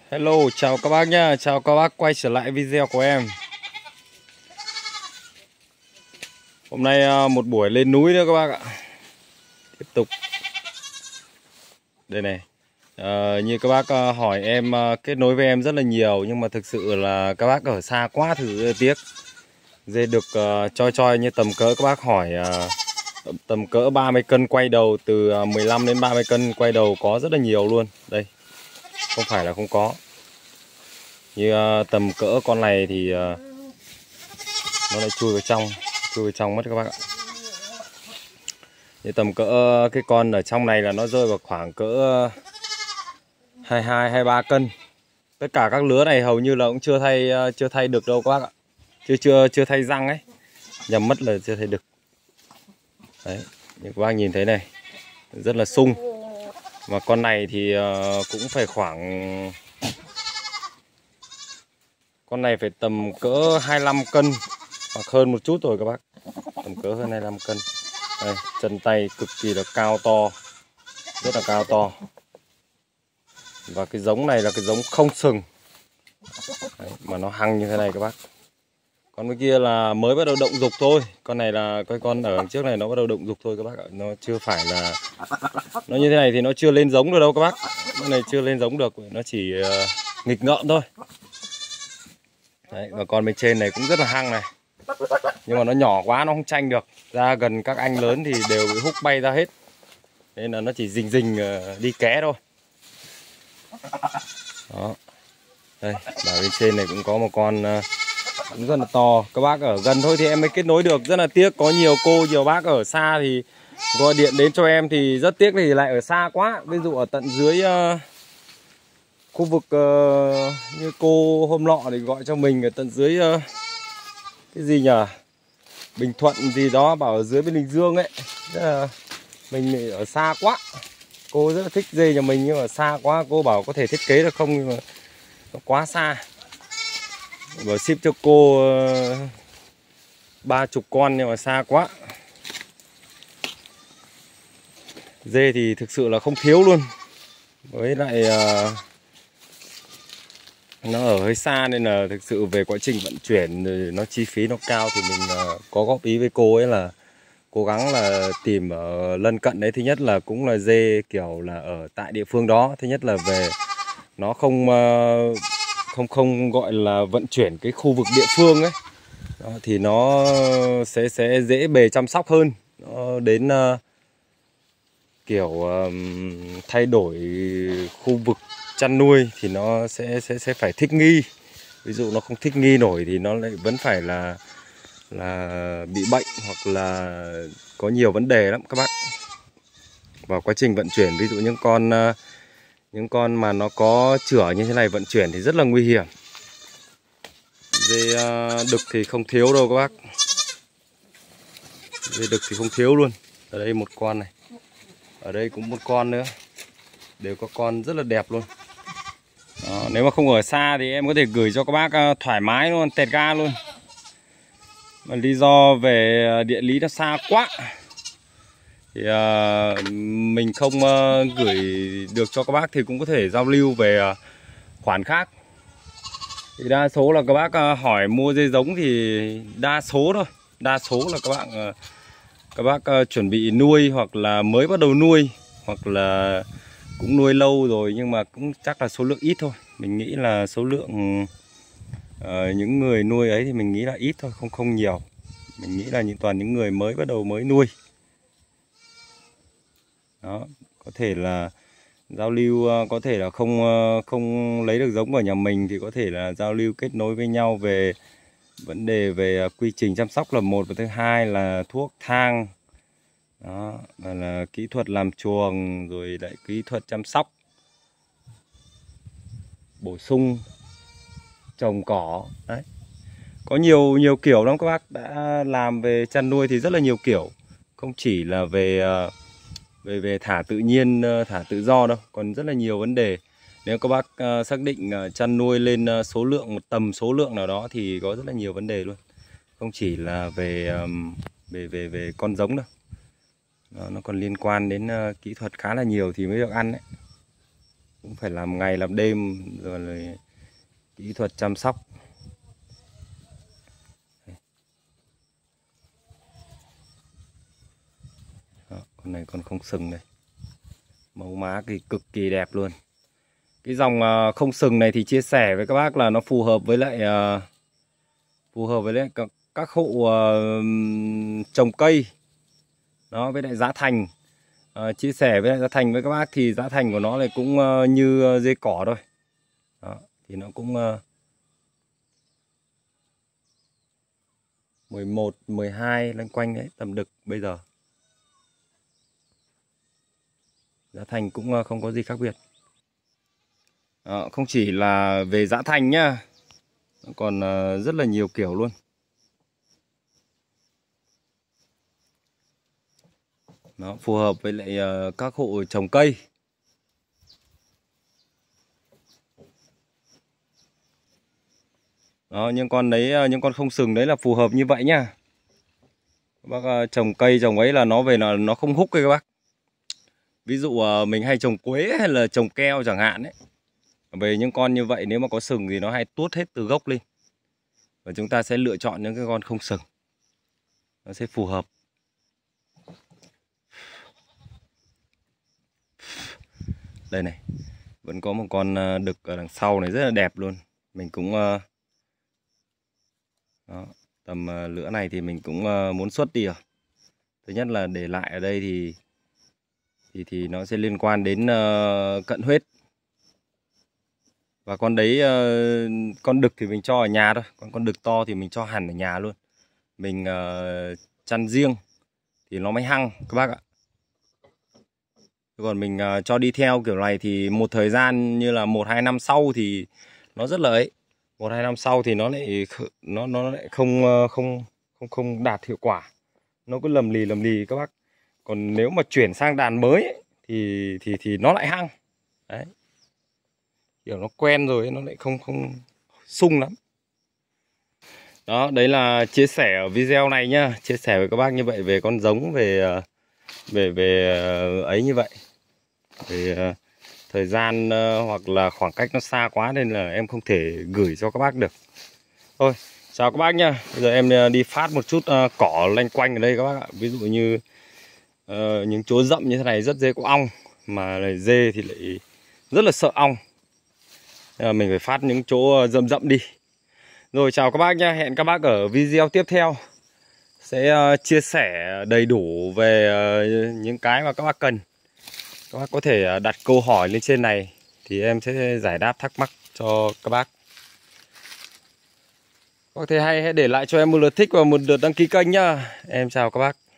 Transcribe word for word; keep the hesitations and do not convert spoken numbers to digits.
Hello, chào các bác nhá, chào các bác quay trở lại video của em. Hôm nay một buổi lên núi nữa các bác ạ. Tiếp tục. Đây này, à, như các bác hỏi em kết nối với em rất là nhiều, nhưng mà thực sự là các bác ở xa quá thử tiếc. Dê được uh, choi choi như tầm cỡ các bác hỏi uh, tầm cỡ ba mươi cân quay đầu, từ mười lăm đến ba mươi cân quay đầu có rất là nhiều luôn. Đây, không phải là không có. Như uh, tầm cỡ con này thì uh, nó lại chui vào trong, chui vào trong mất các bác ạ. Như tầm cỡ cái con ở trong này là nó rơi vào khoảng cỡ hai mươi hai, hai mươi ba cân. Tất cả các lứa này hầu như là cũng chưa thay chưa thay được đâu các bác ạ. Chưa chưa chưa thay răng ấy. Nhầm mất là chưa thay được. Đấy, như các bác nhìn thấy này, rất là sung. Mà con này thì uh, cũng phải khoảng, con này phải tầm cỡ hai mươi lăm cân hoặc hơn một chút rồi các bác. Tầm cỡ hơn hai mươi lăm cân. Đây, chân tay cực kỳ là cao to, rất là cao to. Và cái giống này là cái giống không sừng. Đấy, mà nó hăng như thế này các bác. Con cái kia là mới bắt đầu động dục thôi. Con này là cái con ở đằng trước này nó bắt đầu động dục thôi các bác ạ. Nó chưa phải là, nó như thế này thì nó chưa lên giống được đâu các bác. Con này chưa lên giống được, nó chỉ uh, nghịch ngợm thôi. Đấy, và con bên trên này cũng rất là hăng này. Nhưng mà nó nhỏ quá nó không tranh được. Ra gần các anh lớn thì đều bị húc bay ra hết. Nên là nó chỉ rình rình uh, đi ké thôi. Đó. Đây, và bên trên này cũng có một con uh, cũng rất là to. Các bác ở gần thôi thì em mới kết nối được. Rất là tiếc, có nhiều cô, nhiều bác ở xa thì gọi điện đến cho em thì rất tiếc thì lại ở xa quá. Ví dụ ở tận dưới uh, khu vực uh, như cô hôm nọ thì gọi cho mình ở tận dưới uh, cái gì nhỉ, Bình Thuận gì đó, bảo ở dưới bên Bình Dương ấy. Rất là, mình ở xa quá. Cô rất là thích dê nhà mình nhưng mà xa quá. Cô bảo có thể thiết kế được không, nhưng mà nó quá xa. Bảo ship cho cô ba chục con nhưng mà xa quá. Dê thì thực sự là không thiếu luôn. Với lại uh, nó ở hơi xa nên là thực sự về quá trình vận chuyển rồi nó chi phí nó cao, thì mình uh, có góp ý với cô ấy là cố gắng là tìm ở lân cận đấy. Thứ nhất là cũng là dê kiểu là ở tại địa phương đó. Thứ nhất là về nó không uh, không không gọi là vận chuyển cái khu vực địa phương ấy. Đó, thì nó sẽ sẽ dễ bề chăm sóc hơn. Nó đến uh, kiểu uh, thay đổi khu vực chăn nuôi thì nó sẽ sẽ sẽ phải thích nghi. Ví dụ nó không thích nghi nổi thì nó lại vẫn phải là là bị bệnh hoặc là có nhiều vấn đề lắm các bác. Vào quá trình vận chuyển, ví dụ những con uh, những con mà nó có chửa như thế này vận chuyển thì rất là nguy hiểm. Dê uh, đực thì không thiếu đâu các bác. Dê đực thì không thiếu luôn. Ở đây một con này, ở đây cũng một con nữa, đều có con rất là đẹp luôn. Đó, nếu mà không ở xa thì em có thể gửi cho các bác uh, thoải mái luôn, tẹt ga luôn. Mà lý do về địa lý nó xa quá thì uh, mình không uh, gửi được cho các bác, thì cũng có thể giao lưu về uh, khoản khác. Thì đa số là các bác uh, hỏi mua dê giống thì đa số thôi, đa số là các bạn uh, các bác uh, chuẩn bị nuôi hoặc là mới bắt đầu nuôi, hoặc là cũng nuôi lâu rồi nhưng mà cũng chắc là số lượng ít thôi. Mình nghĩ là số lượng uh, những người nuôi ấy thì mình nghĩ là ít thôi, không không nhiều. Mình nghĩ là những toàn những người mới bắt đầu mới nuôi. Đó, có thể là giao lưu, có thể là không không lấy được giống ở nhà mình thì có thể là giao lưu kết nối với nhau về vấn đề về quy trình chăm sóc là một, và thứ hai là thuốc thang. Đó, và là kỹ thuật làm chuồng, rồi lại kỹ thuật chăm sóc, bổ sung, trồng cỏ. Đấy, có nhiều nhiều kiểu lắm các bác. Đã làm về chăn nuôi thì rất là nhiều kiểu, không chỉ là về về về thả tự nhiên, thả tự do đâu, còn rất là nhiều vấn đề. Nếu các bác uh, xác định uh, chăn nuôi lên uh, số lượng, một tầm số lượng nào đó thì có rất là nhiều vấn đề luôn, không chỉ là về um, về về về con giống đâu. Đó, nó còn liên quan đến uh, kỹ thuật khá là nhiều thì mới được ăn đấy. cũng phải làm ngày làm đêm rồi là kỹ thuật chăm sóc. Đó, con này con không sừng này, màu má thì cực kỳ đẹp luôn. Cái dòng không sừng này thì chia sẻ với các bác là nó phù hợp với lại uh, phù hợp với lại các, các hộ uh, trồng cây đó, với lại giá thành. Uh, chia sẻ với lại giá thành với các bác thì giá thành của nó này cũng uh, như uh, dê cỏ thôi. Đó, thì nó cũng uh, mười một, mười hai loanh quanh đấy, tầm đực bây giờ. Giá thành cũng uh, không có gì khác biệt. Đó, không chỉ là về giá thành nhá, còn uh, rất là nhiều kiểu luôn. Nó phù hợp với lại uh, các hộ trồng cây. Đó, những con đấy, những con không sừng đấy là phù hợp như vậy nhá. Các bác uh, trồng cây trồng ấy là nó về là nó không húc ấy các bác. Ví dụ uh, mình hay trồng quế hay là trồng keo chẳng hạn ấy. Về những con như vậy nếu mà có sừng thì nó hay tuốt hết từ gốc lên. Và chúng ta sẽ lựa chọn những cái con không sừng, nó sẽ phù hợp. Đây này, vẫn có một con đực ở đằng sau này rất là đẹp luôn. Mình cũng đó, tầm lứa này thì mình cũng muốn xuất đi rồi. Thứ nhất là để lại ở đây thì thì thì nó sẽ liên quan đến uh, cận huyết. Và con đấy uh, con đực thì mình cho ở nhà thôi, còn con đực to thì mình cho hẳn ở nhà luôn. Mình uh, chăn riêng thì nó mới hăng các bác ạ. Còn mình uh, cho đi theo kiểu này thì một thời gian như là một hai năm sau thì nó rất là ấy. Một hai năm sau thì nó lại nó nó lại không không không không đạt hiệu quả. Nó cứ lầm lì lầm lì các bác. Còn nếu mà chuyển sang đàn mới ấy, thì thì thì nó lại hăng. Đấy. Kiểu nó quen rồi nó lại không không sung lắm. Đó, đấy là chia sẻ ở video này nhá, chia sẻ với các bác như vậy về con giống, về về về ấy như vậy. Về thời gian uh, hoặc là khoảng cách nó xa quá nên là em không thể gửi cho các bác được. Thôi, chào các bác nhá. Bây giờ em uh, đi phát một chút uh, cỏ lanh quanh ở đây các bác ạ. Ví dụ như uh, những chỗ rậm như thế này rất dễ có ong, mà là dê thì lại rất là sợ ong. Nên là mình phải phát những chỗ rậm rậm đi. Rồi chào các bác nhá, hẹn các bác ở video tiếp theo. Sẽ uh, chia sẻ đầy đủ về uh, những cái mà các bác cần. Các bác có thể đặt câu hỏi lên trên này thì em sẽ giải đáp thắc mắc cho các bác. Có thể hay hãy để lại cho em một lượt thích và một lượt đăng ký kênh nhá. Em chào các bác.